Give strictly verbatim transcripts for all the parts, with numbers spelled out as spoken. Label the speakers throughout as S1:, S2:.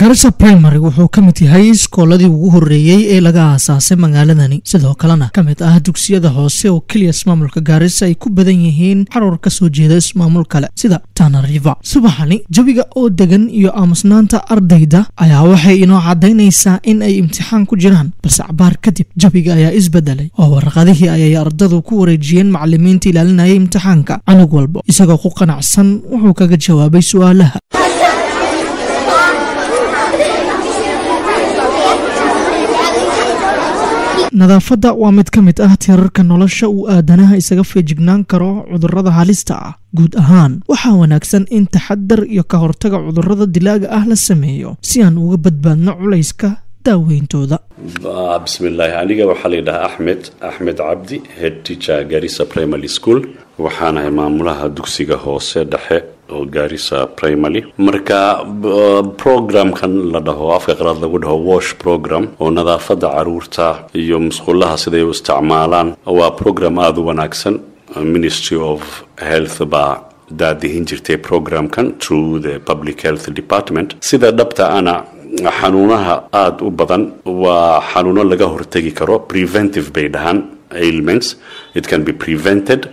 S1: Garissa Primary wuxuu ka mid yahay iskooladii ugu horeeyay ee laga aasaasay magaaladani sidoo kalena ka mid ah dugsiyada hoose oo kaliya ismaamulka Garissa ay ku badan yihiin xarur ka soo jeeda ismaamul kale sida Tana River. Subaxani jawiga oo degan iyo aamusnaanta ardayda ayaa waxay inoo cadaynaysaa in ay imtixaan ku jiraan balse cabaar kadib jawiga ayaa isbedelay oo warqadihii ayay ardadu ku wareejiyeen macallimiinta ilaalinaya imtixaanka anug walba isagoo ku qanacsan wuxuu kaga jawaabay su'aalaha. nadaafadda waa mid ka mid ah tiirarka nolosha uu aadanaha isaga feejignaan karo cudurrada halista ah guud ahaan waxaa wanaagsan in taxaddar iyo ka hortaga cudurrada dilaaga ah la sameeyo si aan uga badbaadno culayska daaweyntooda.
S2: bismillaahi aniga waxaa la yidhahaa axmed axmed cabdi head teacher Garissa Primary School waxaana maamulaha dugsiga hoose dhexe oo Garissa Primary marka programkan la dhaho afka qalaad lagu dhaho wash program oo nadaafada caruurta iyo musqulaha siday u isticmaalaan waa program aad u wanaagsan. Ministry of Health ba daadihin jirtay programkan through the Public Health Department sida dhabta ana xanuunaha aad u badan waa xanuuno laga hortagi karo preventive bay dhahan ailments it can be prevented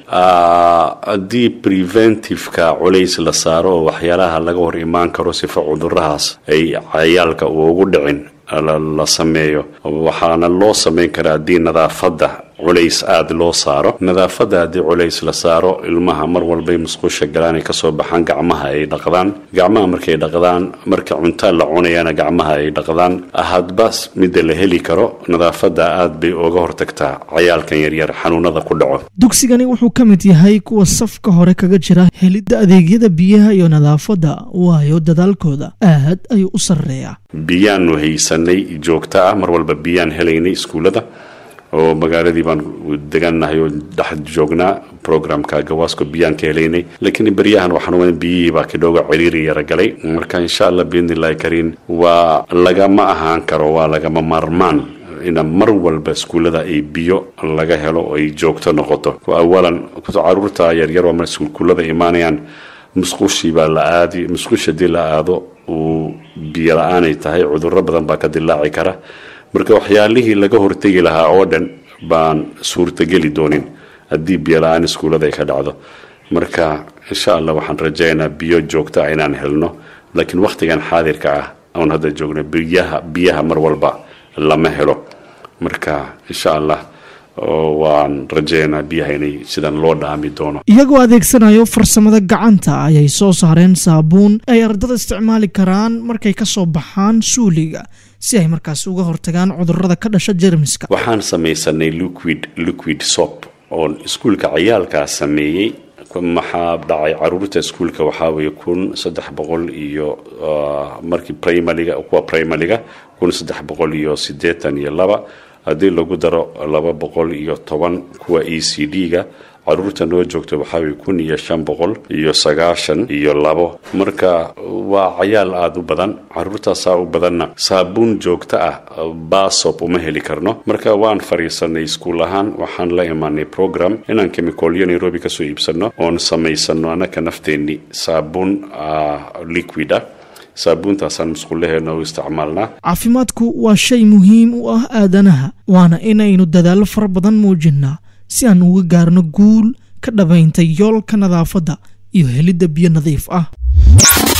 S2: uh, the preventive ka culays la saaro waxyaalaha laga hor imaan karo sifa cudurrahaas ay cayaalka ugu dhicin la sameeyo waxaana loo sameyn karaa haddii nadaafadda culays aad loo saaro nadaafadda haddii culays la saaro ilmaha mar walbay musqusha galaan ay kasoo baxaan gacmaha ay dhaqdaan gacmaha markay dhaqdaan marka cunto la cunayana gacmaha ay dhaqdaan hadba midda la heli karo nadaafadda aad bay uga hortagtaa cayaalkan yaryar xanuunada ku dhaco.
S1: dugsigani wuxuu ka mid yahay kuwa safka hore kaga jira helidda adeegyada biyaha iyo nadaafadda waayo dadaalkooda aad ayuu u sarreeyaa.
S2: biyaan haysanay joogta ah mar walba biyaan helaynay iskuulada oo magaaladii baan degannahay oo dhex joognaa programka Gawaasko biyaan ka helaynay laakiin bariyahan waxaan weyn biyihii baa ka dhooga ciriiri yara galay marka insha Allah biidnillaahi kariin waa lagama ahaan karo waa lagama marmaan ina mar walba iskuulada ay biyo laga helo oo ay joogto noqoto awalan caruurta yaryar oo mar iskuulada imaanayaan musqushi baa la aadi musqusha dii la aado oo biyo la'aan ay tahay cudurro badan baa ka dilaaci kara marka waxyaalihii laga hortagi lahaa oo dhan baan suurtageli doonin haddii biyo la'aan iskuulada ay ka dhacdo marka insha Allah waxaan rajaynayaa biyo joogto ah inaan helno laakiin waqtigan xaadirka ah aan hadda joogno biyaha biyaha mar walba lama helo marka insha Allah waan rajaynaa biyaha inay sidan loo dhaami doono.
S1: iyagoo adeegsanayo farsamada gacanta ayay soo saareen saabuun ay ardada isticmaali karaan markay ka soo baxaan suuliga si ay markaas uga hortagaan cudurrada ka dhasha jeermiska.
S2: waxaan samaysanay liquid liquid soap oo iskuulka ciyaalka sameeyay maxaa dhacay caruurta iskuulka waxaa weeye kun saddex boqol iyo markii primaryga kuwa primaryga kun saddex boqol iyo siddeetan iyo laba haddii lagu daro laba boqol iyo toban kuwa E C D-ga caruurta noo joogto waxaa weeye kun iyo shan boqol iyo sagaashan iyo labo marka waa cayaal aad u badan caruurtaasaa u badanna saabuun joogto ah baasop uma heli karno marka waan fariisanay iskuul ahaan waxaan la imaanay program inaan kemikoolyo Nairobi kasoo iibsano oon samaysano annaka nafteenni saabuun liquid ah saabuuntaasaan musqulaheena u isticmaalnaa.
S1: caafimaadku waa shay muhiim u ah aadanaha waana inaynu dadaalo fara badan muujinnaa si aan uga gaarno guul ka dhabaynta yoolka nadaafadda iyo helidda biyo nadiif ah.